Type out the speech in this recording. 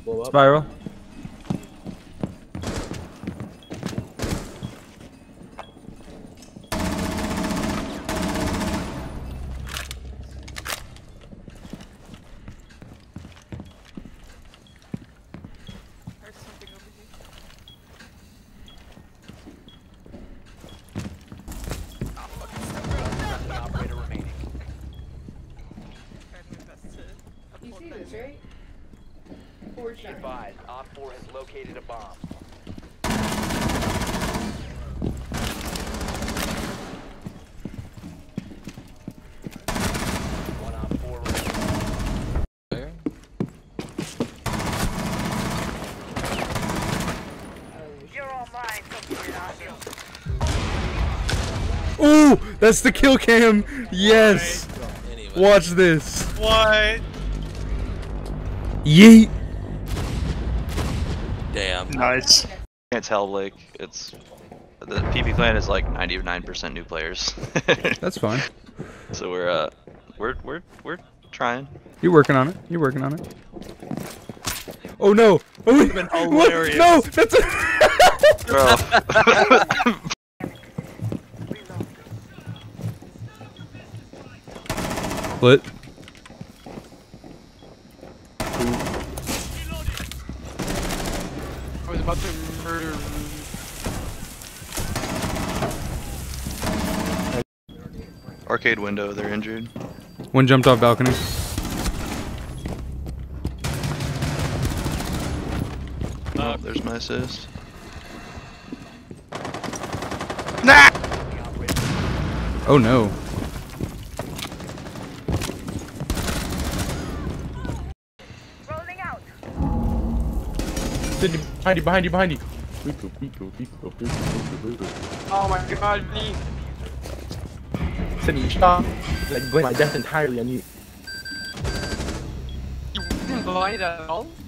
blow up. Spiral. There's something over here. Oh, fucking step Operator remaining. Tried my best to You uphold see that. this, right? Forward Be shot. advised, Op 4 has located a bomb. One Op 4 remaining. You're all mine, Computer Ooh, that's the kill cam. Yes. Watch this. What? Yeet. Damn. Nice. Can't tell, Blake. It's the PP clan is like 99% new players. That's fine. So we're trying. You're working on it. You're working on it. Oh no! Oh wait! Been What? hilarious. No! That's a Bro. Split. I was about to murder. Arcade window, they're injured. One jumped off balcony. Oh, there's my assist. Nah! Oh no. rolling out. Sydney, behind you, behind you. Oh my god, me. Sydney, stop. Like, blame my death entirely on you. You didn't blind at all?